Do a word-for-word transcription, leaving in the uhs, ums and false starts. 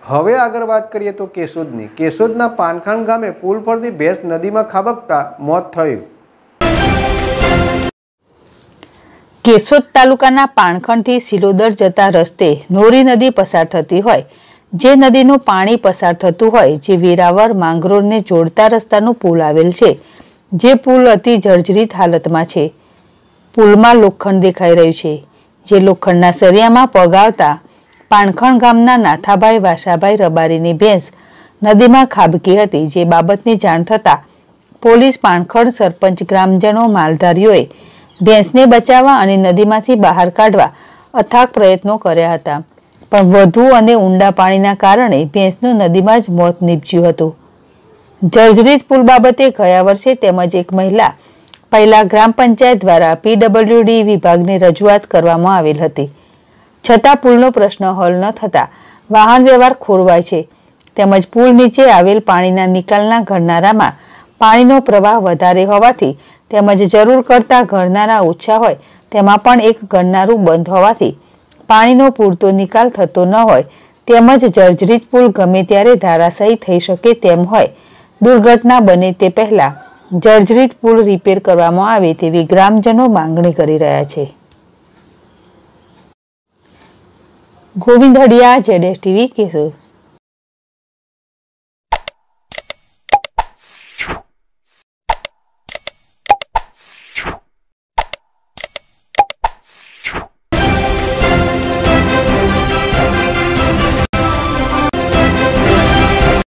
હવે આગળ વાત કરીએ તો કેશોદની કેશોદના પાનખાણ ગામે પુલ પરથી ભેંસ નદીમાં ખાબકતા મોત થયું। કેશોદ તાલુકાના પાનખણથી સિલોદર જતા રસ્તે નોરી નદી પસાર થતી હોય, જે નદીનું પાણી પસાર થતું હોય, જે વેરાવળ માંગરોળને જોડતા રસ્તાનું પુલ આવેલ છે, જે પુલ અતિ જર્જરિત હાલતમાં છે। પુલમાં લોખંડ દેખાઈ રહ્યું છે, જે લોખંડના સરિયામાં પગ આવતા પાનખણ ગામના નાથાભાઈ વાસાભાઈ રબારીની ભેંસ નદીમાં ખાબકી હતી, જે બાબતની જાણ થતાં પોલીસ, પાનખણ સરપંચ, ગ્રામજનો, માલધારીઓએ ભેંસને બચાવવા અને નદીમાંથી બહાર કાઢવા અથાગ પ્રયત્નો કર્યા હતા, પણ વધુ અને ઊંડા પાણીના કારણે ભેંસનું નદીમાં જ મોત નીપજ્યું હતું। જર્જરિત પુલ બાબતે ગયા વર્ષે તેમજ એક મહિલા પહેલા ગ્રામ પંચાયત દ્વારા પીડબ્લ્યુડી વિભાગને રજૂઆત કરવામાં આવેલ હતી, છતાં પુલનો પ્રશ્ન હલ ન થતા વાહન વ્યવહાર ખોરવાય છે, તેમજ પુલ નીચે આવેલ પાણીના નિકાલના ગરનારામાં પાણીનો પ્રવાહ વધારે હોવાથી તેમજ જરૂર કરતા ગરનારા ઓછા હોય તેમાં પણ એક ગરનારું બંધ હોવાથી પાણીનો પૂરતો નિકાલ થતો ન હોય, તેમજ જર્જરિત પુલ ગમે ત્યારે ધરાશાયી થઈ શકે તેમ હોય, દુર્ઘટના બને તે પહેલા જર્જરિત પુલ રિપેર કરવામાં આવે તેવી ગ્રામજનો માંગણી કરી રહ્યા છે। ગોવિંદ હડિયા, જેડેશ ટીવી, કેશોદ।